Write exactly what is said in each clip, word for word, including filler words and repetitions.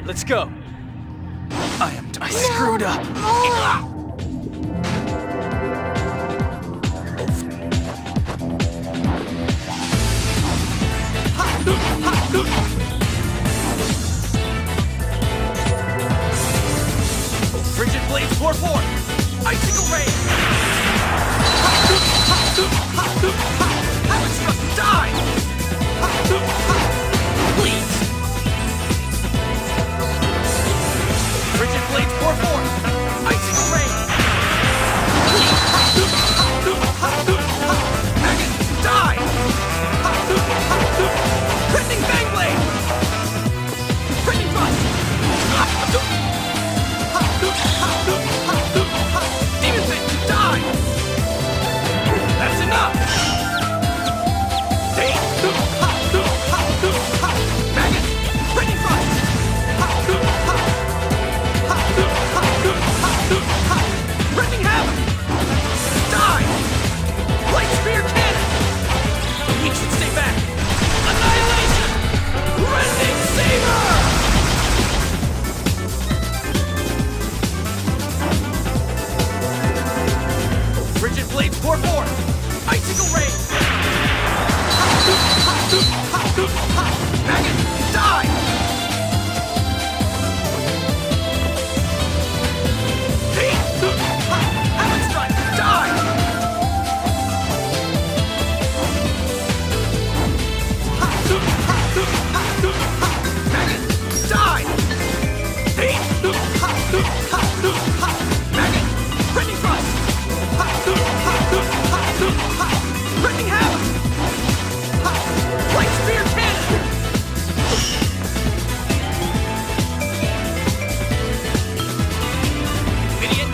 Let's go. I am I screwed up. Frigid Blades four four. Icicle Rain. Havoc Struck, die! Please. Frigid Blades four four. Icicle Rain. Maggot, die! Critting Bang Blade! Critting Thrust! Demon Fit, die! That's enough! Maggot, Critting Thrust! Rending Havoc! Die! Light Spear Cannon! The weak should stay back! Annihilation! Rending Saber! Frigid Blades four four! Icicle Rain! Maggot, die! Havoc Strike, die! Maggot, die! Maggot, Rending Thrust! Rending Havoc! Light Spear Cannon! Idiot!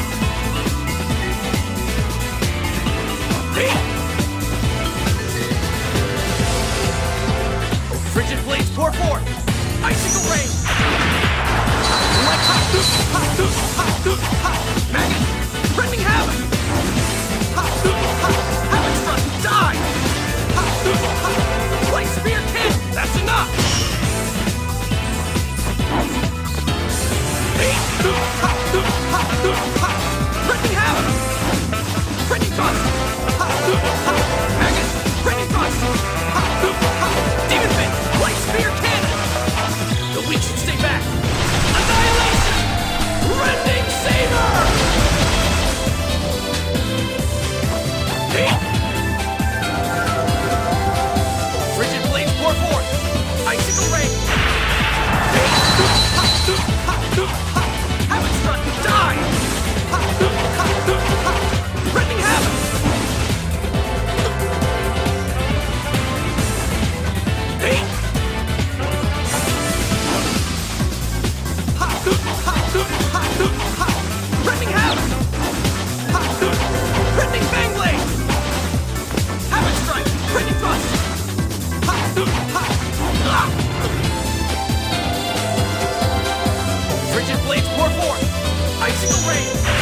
Frigid Blades four four! Icicle Rain! Maggot! Rending Havoc! Havoc Struck! Die! Light Spear Cannon! That's enough! Rending Havoc! Rending Thrust! Maggot! Rending Thrust! Demon Fit! Light Spear Cannon! The weak should stay back! Annihilation! Rending Saber! Frigid Blades four four! Icicle Rain! Havoc Struck! Die! Rending Havoc! Rending Havoc! Rending Bang Blade! Havoc Strike! Rending Thrust! Frigid Blades four four! Icicle Rain!